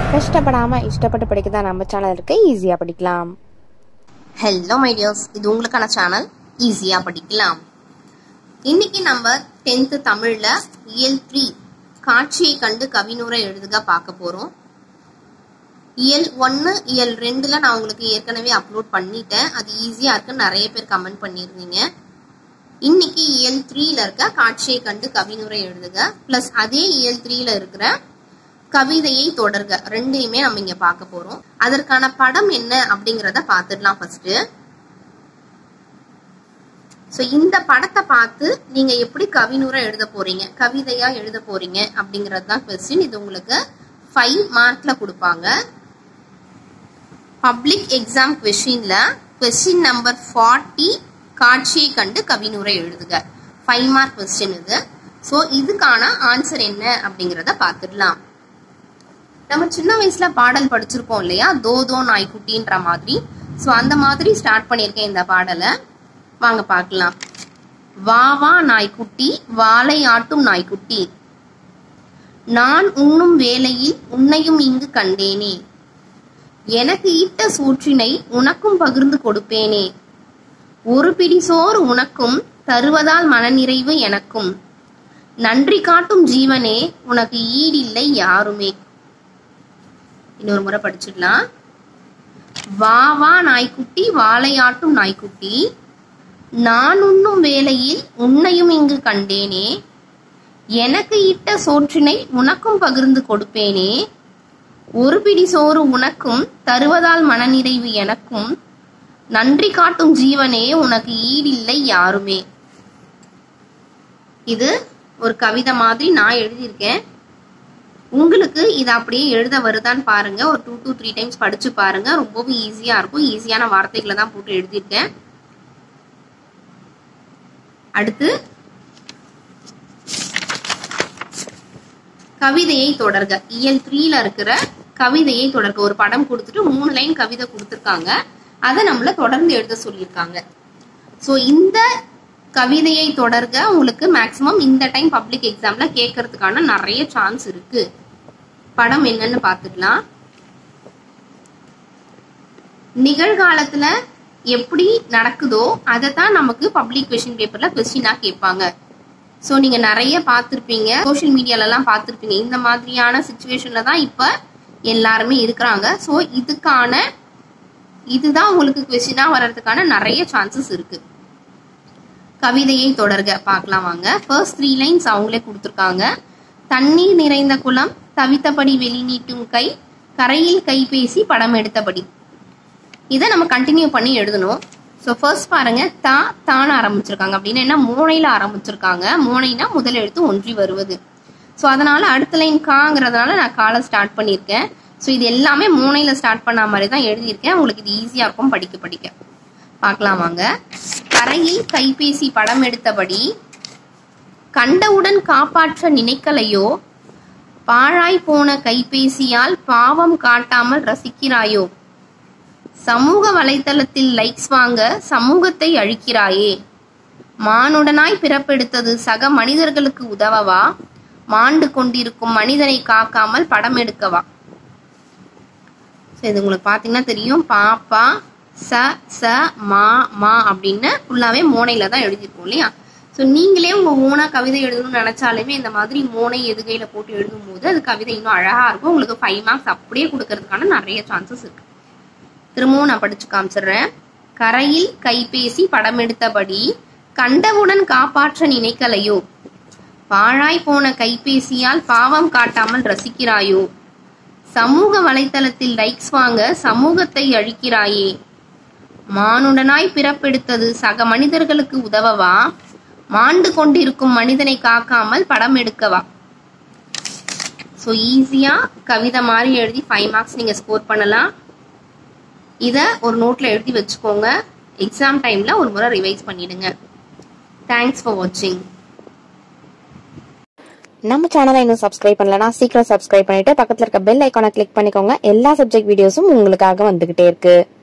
கஷ்டப்படாம இஷ்டப்பட்டு படிக்கதான் நம்ம சேனல் இருக்கு, ஈஸியா படிக்கலாம். ஹலோ மை டியர்ஸ், இது உங்களுக்கான சேனல் ஈஸியா படிக்கலாம். இன்னைக்கு நம்ம 10th தமிழ்ல இயல் 3 காட்சியை கண்டு கவிநூரை எழுதுக பார்க்க போறோம். இயல் 1 இயல் 2ல நான் உங்களுக்கு ஏற்கனவே அப்லோட் பண்ணிட்டேன். அது ஈஸியா இருக்குன்னு நிறைய பேர் கமெண்ட் பண்ணியிருந்தீங்க. இன்னைக்கு இயல் 3ல இருக்க காட்சியை கண்டு கவிநூரை எழுதுக பிளஸ் அதே இயல் 3ல இருக்கிற கவிதையை தொடர்க ரெண்டையுமே நம்ம இங்க பார்க்க போறோம். அதற்கான படம் என்ன அப்படிங்கறத பாத்துடலாம். ஃபர்ஸ்ட் இந்த படத்தை பார்த்து நீங்க எப்படி கவிநூரை எழுத போறீங்க, கவிதையா எழுத போறீங்க அப்படிங்கறது தான் क्वेश्चन. இது உங்களுக்கு 5 மார்க்ல கொடுப்பாங்க. பப்ளிக் எக்ஸாம் क्वेश्चनல क्वेश्चन நம்பர் 40 காட்சியை கண்டு கவிநூரை எழுதுக 5 மார்க் क्वेश्चन இது. சோ இதுக்கான ஆன்சர் என்ன அப்படிங்கறத பாத்துடலாம். நம்ம சின்ன வயசுல பாடல் படிச்சிருப்போம் இல்லையா, தோ தோ நாய்க்குட்டின்ற மாதிரி. சோ அந்த மாதிரி ஸ்டார்ட் பண்ணிருக்கேன் இந்த பாடலை. வாங்க பார்க்கலாம். வா வா நாய்க்குட்டி, வாளை ஆட்டும் நாய்க்குட்டி, நான் உண்ணும் வேளையில் உன்னையும் இங்கு கண்டேனே, எனக்கு இட்ட சூற்றினை உனக்கும் பகிர்ந்து கொடுப்பேனே, ஒரு பிடி சோறு உனக்கும் தருவதால் மனநிறைவு எனக்கும், நன்றி காட்டும் ஜீவனே உனக்கு ஈடில்லை யாருமே. இன்னொரு முறை படிச்சிடலாம். வா வா நாய்க்குட்டி, வாழையாட்டும் நாய்க்குட்டி, நான் உண்ணும் வேளையில் உன்னையும் இங்கு கண்டேனே, எனக்கு இட்ட சோற்றினை உனக்கும் பகிர்ந்து கொடுப்பேனே, ஒரு பிடி சோறு உனக்கும் தருவதால் மனநிறைவு எனக்கும், நன்றி காட்டும் ஜீவனே உனக்கு ஈடில்லை யாருமே. இது ஒரு கவிதை மாதிரி நான் எழுதியிருக்கேன். உங்களுக்கு இது அப்படியே எழுத வருதான்னு பாருங்க. ஒரு 2 to 3 டைம்ஸ் படிச்சு பாருங்க. ரொம்பவும் ஈஸியா இருக்கும். ஈஸியான வார்த்தைகளை தான் போட்டு எழுதியிருக்கேன். அடுத்து கவிதையை தொடர்க. இயல் 3ல இருக்கிற கவிதையை தொடர்க. ஒரு படம் கொடுத்துட்டு 3 லைன் கவிதை கொடுத்துருக்காங்க. அதை நம்மள தொடர்ந்து எழுத சொல்லியிருக்காங்க. சோ இந்த கவிதையை தொடர்க உங்களுக்கு மேக்சிமம் இந்த டைம் பப்ளிக் எக்ஸாம்ல கேட்கறதுக்கான நிறைய சான்ஸ் இருக்கு. படம் என்னன்னு பாத்துக்கலாம். நிகழ்காலத்துல எப்படி நடக்குதோ அதை தான் நமக்கு பப்ளிக் கொஸ்டின் பேப்பர்ல கொஸ்டினா கேட்பாங்க. சோ நீங்க நிறைய பார்த்திருப்பீங்க, சோசியல் மீடியால எல்லாம் பார்த்திருப்பீங்க. இந்த மாதிரியான சிச்சுவேஷன்ல தான் இப்ப எல்லாருமே இருக்கிறாங்க. சோ இதுதான் உங்களுக்கு கொஸ்டினா வர்றதுக்கான நிறைய சான்சஸ் இருக்கு. கவிதையை தொடர்க பார்க்கலாம் வாங்க. ஃபர்ஸ்ட் 3 லைன்ஸ் அவங்களே கொடுத்துருக்காங்க. தண்ணீர் நிறைந்த குளம், தவித்தபடி வெளி நீட்டும் கை, கரையில் கைபேசி படம் எடுத்தபடி. இதை நம்ம கண்டினியூ பண்ணி எழுதணும். ஸோ ஃபர்ஸ்ட் பாருங்க, தான ஆரம்பிச்சிருக்காங்க. அப்படின்னா என்ன, மோனையில ஆரம்பிச்சிருக்காங்க. மோனைனா முதல் எழுத்து ஒன்றி வருவது. ஸோ அதனால அடுத்த லைன் காங்கிறதுனால நான் காலை ஸ்டார்ட் பண்ணியிருக்கேன். ஸோ இது எல்லாமே மோனையில ஸ்டார்ட் பண்ண மாதிரி தான் எழுதியிருக்கேன். உங்களுக்கு இது ஈஸியா இருக்கும் படிக்க. பார்க்கலாம் வாங்க. கரையில் கைபேசி படம் எடுத்தபடி, கண்டவுடன் காப்பாற்ற நினைக்கலையோ, பாழாய் போன கைபேசியால் பாவம் காட்டாமல் ரசிக்கிறாயோ, சமூக வலைத்தளத்தில் லைக்ஸ் வாங்க சமூகத்தை அழிக்கிறாயே, மானுடனாய் பிறப்பெடுத்தது சக மனிதர்களுக்கு உதவவா, மாண்டு கொண்டிருக்கும் மனிதனை காக்காமல் படம் எடுக்கவா. இது உங்களுக்கு பாத்தீங்கன்னா தெரியும். பாப்பா ச மா அப்படின்னு ஃபுல்லாவே மோனையில தான் எழுதிருக்கோம் இல்லையா. ஸோ நீங்களே உங்க ஓனா கவிதை எழுதணும்னு நினைச்சாலுமே இந்த மாதிரி மோனை எதுகையில போட்டு எழுதும் போது அது கவிதை இன்னும் அழகா இருக்கும். உங்களுக்கு 5 மார்க்ஸ் அப்படியே கொடுக்கறதுக்கான நிறைய சான்சஸ் இருக்கு. திரும்பவும் நான் படிச்சு காமிச்சிடுறேன். கரையில் கைபேசி படம் எடுத்தபடி, கண்டவுடன் காப்பாற்ற நினைக்கலையோ, பாழாய் போன கைபேசியால் பாவம் காட்டாமல் ரசிக்கிறாயோ, சமூக வலைத்தளத்தில் லைக்ஸ் வாங்க சமூகத்தை அழிக்கிறாயே, மானுடனாய் பிறப்பெடுத்தது சக மனிதர்களுக்கு உதவவா, மாண்டு கொண்டிருக்கும் மனிதனை காக்காமல் படம் எடுக்கவா. ஸோ ஈஸியா கவிதை மாதிரி எழுதி 5 மார்க்ஸ் நீங்க ஸ்கோர் பண்ணலாம். இதை ஒரு நோட்ல எழுதி வச்சுக்கோங்க. எக்ஸாம் டைம்ல ஒரு முறை ரிவைஸ் பண்ணிடுங்க. தேங்க்ஸ் ஃபார் வாட்சிங். நம்ம சேனலை இன்னும் சப்ஸ்கிரைப் பண்ணலனா சீக்கிரம் சப்ஸ்கிரைப் பண்ணிட்டு பக்கத்துல இருக்க பெல் ஐகானை கிளிக் பண்ணிக்கோங்க. எல்லா சப்ஜெக்ட் வீடியோஸும் உங்களுக்காக வந்துகிட்டே இருக்கு.